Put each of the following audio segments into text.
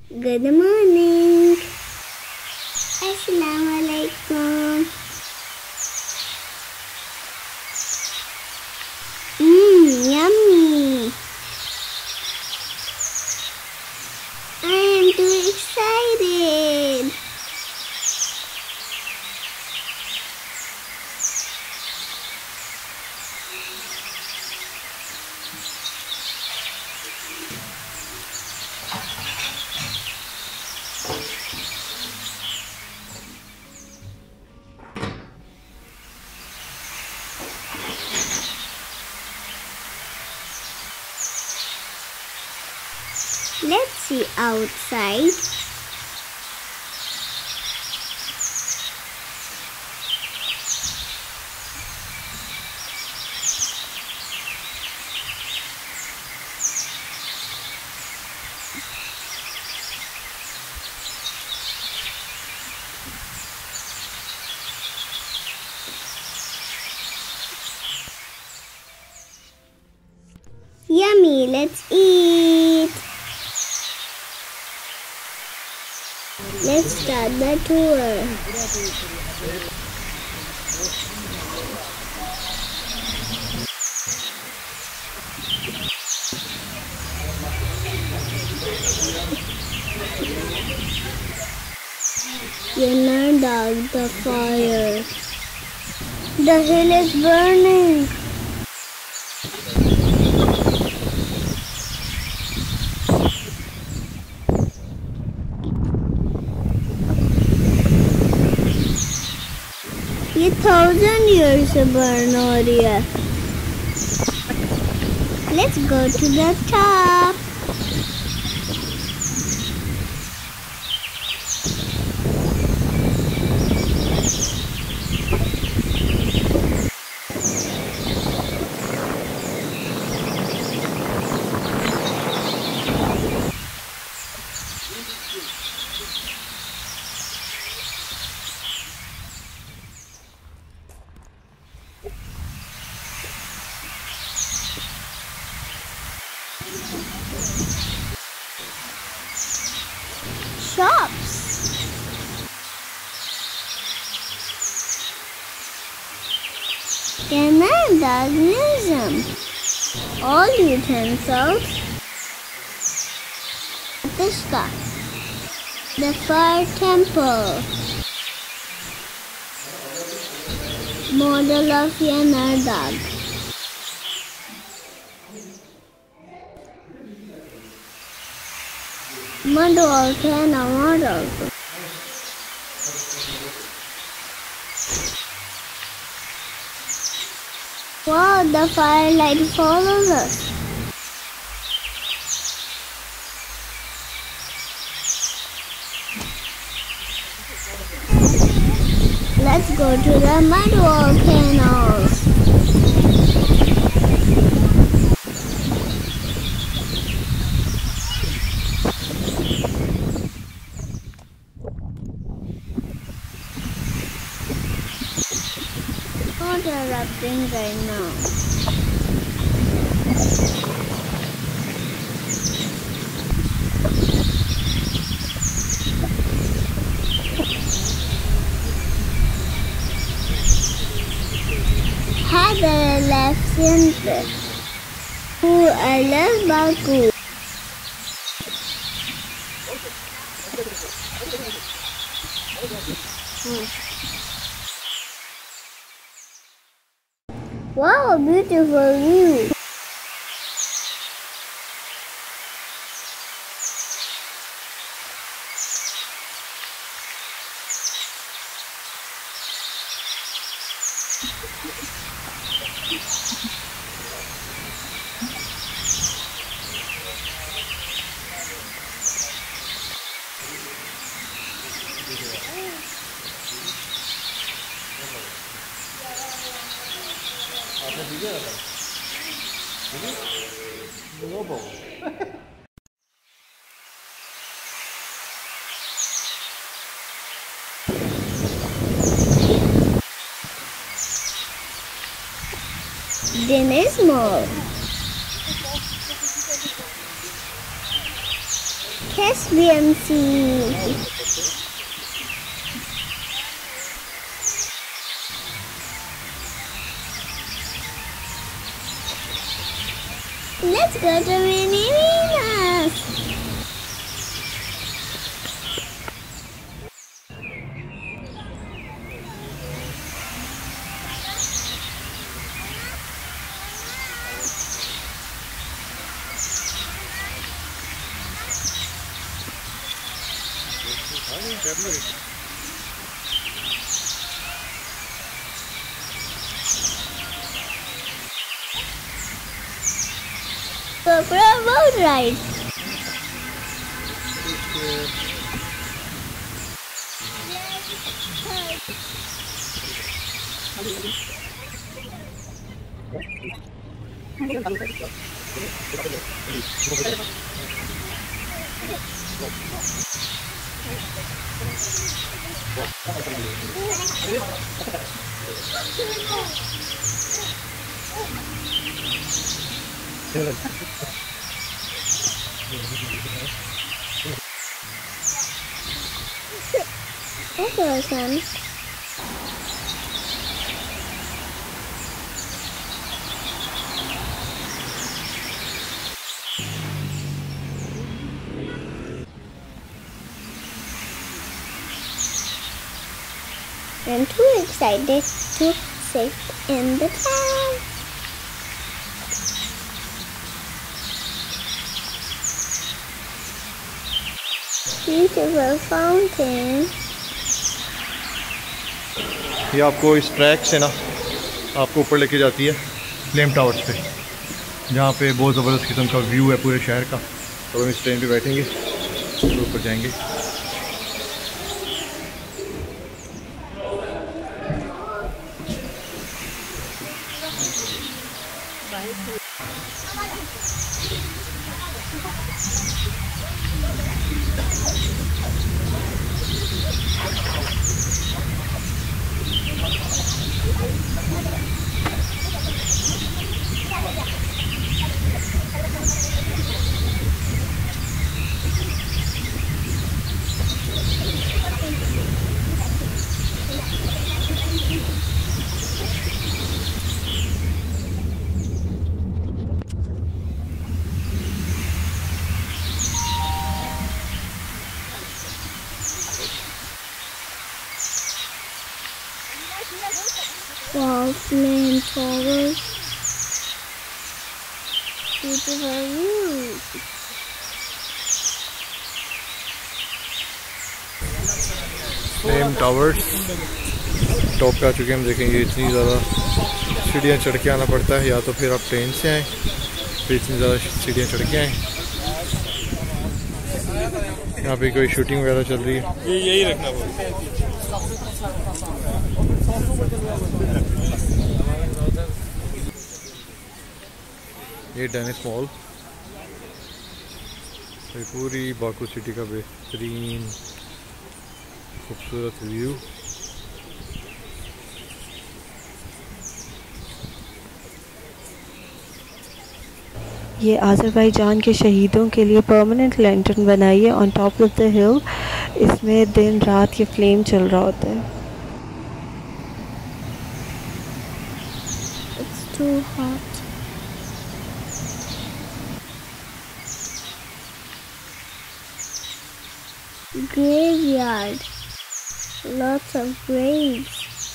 Good morning. Assalamualaikum. Yummy. I am too excited. Let's see outside. Yummy, let's eat. Let's start the tour. Dog, the fire. The hill is burning. ये 1,000 years से burn हो रही है. Let's go to the top. Shops. Canada's museum. All utensils. Tishka. The fire temple. Model of Yanardog. Mud volcano model. Wow, the firelight follows us. Let's go to the mud volcanoes. Not erupting right now. Had left center. I love Baku. Wow, beautiful view. Then is more. Caspian Sea. Let's go to Mini Venus. Go for a boat ride. Okay, son. I'm too excited to sit in the tank. Beautiful fountain. ये आपको इस track से ना आपको ऊपर लेके जाती है फ्लेम टावर्स पे, जहाँ पे बहुत ज़बरदस्त किस्म का व्यू है पूरे शहर का। तो हम इस ट्रेन पे बैठेंगे तो ऊपर जाएंगे। Wow, flame towers. Beautiful view. Flame towers top पे आ चुके हैं। हम देखेंगे इतनी ज़्यादा सीढ़ियाँ चढ़ के आना पड़ता है, या तो फिर आप ट्रेन से आएँ, फिर इतनी ज़्यादा सीढ़ियाँ चढ़ के आएँ। यहाँ पे कोई शूटिंग वगैरह चल रही है। ये यही रखना ये डेनिस मॉल, पूरी बाकू सिटी का बेहतरीन खूबसूरत व्यू। ये आज़रबाईजान के शहीदों के लिए परमानेंट लैंटर्न बनाई है on top of the hill. इसमें दिन रात ये फ्लेम चल रहा होता है। It's too hot. Graveyard. Lots of graves.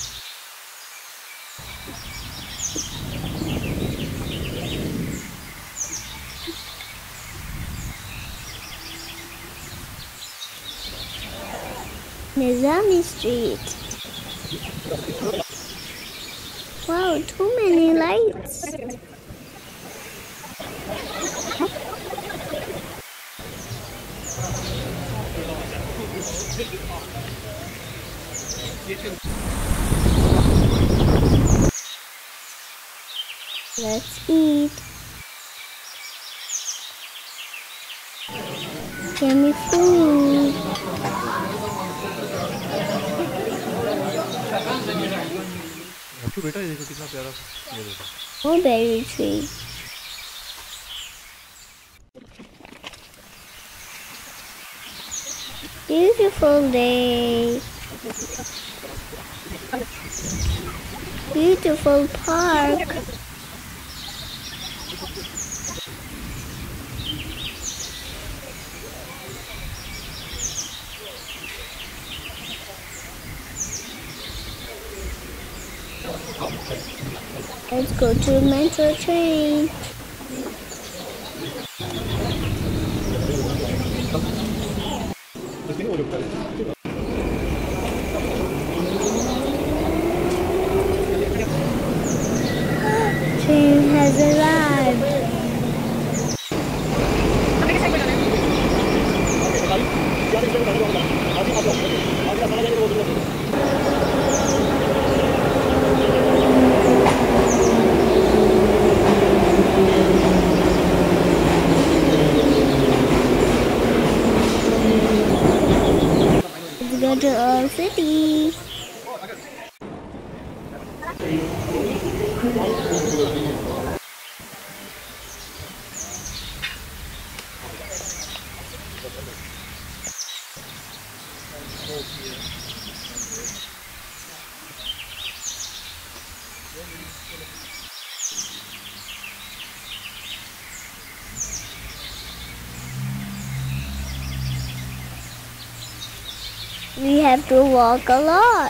Nizami Street. Wow, too many lights. Let's eat. Yummy food. बेटा ये देखो कितना प्यारा, ये देखो। Oh, berry tree. Beautiful day. Beautiful park. Let's go to metro train. Train has arrived. Let's go to our city. We have to walk a lot.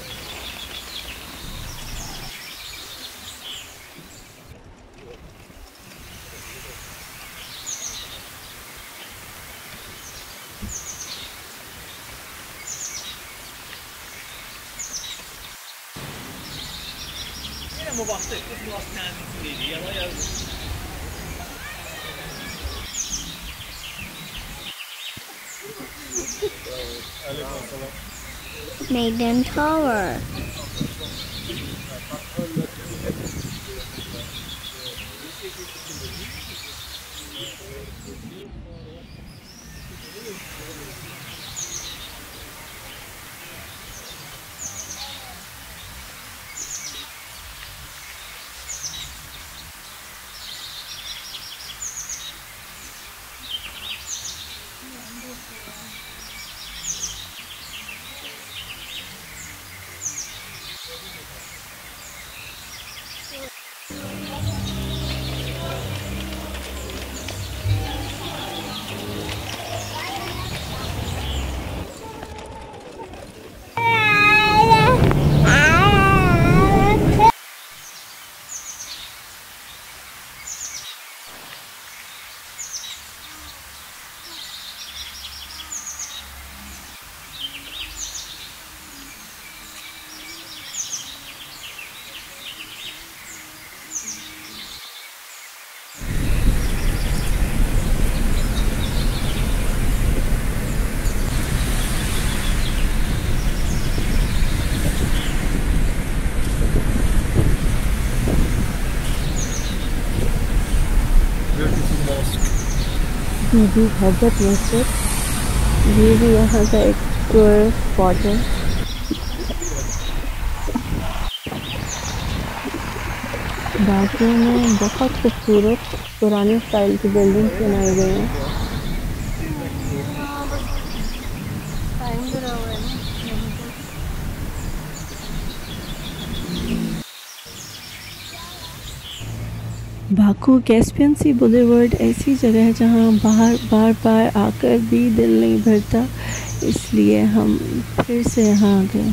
Maiden Tower. बीबी हजरत मस्जिद, ये भी यहाँ का एक टूर स्पॉट है। बाकी में बहुत खूबसूरत पुराने स्टाइल की बिल्डिंग्स बनाई गई हैं। बाकू कैस्पियन सी बुलेवर्ड ऐसी जगह है जहाँ बार बार आकर भी दिल नहीं भरता, इसलिए हम फिर से यहाँ आ गए।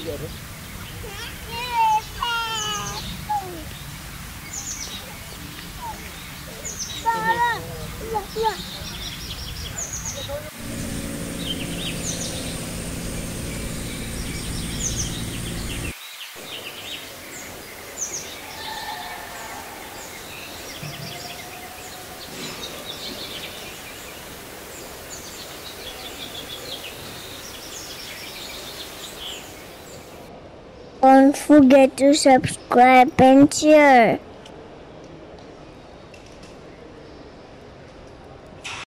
Don't forget to subscribe and share.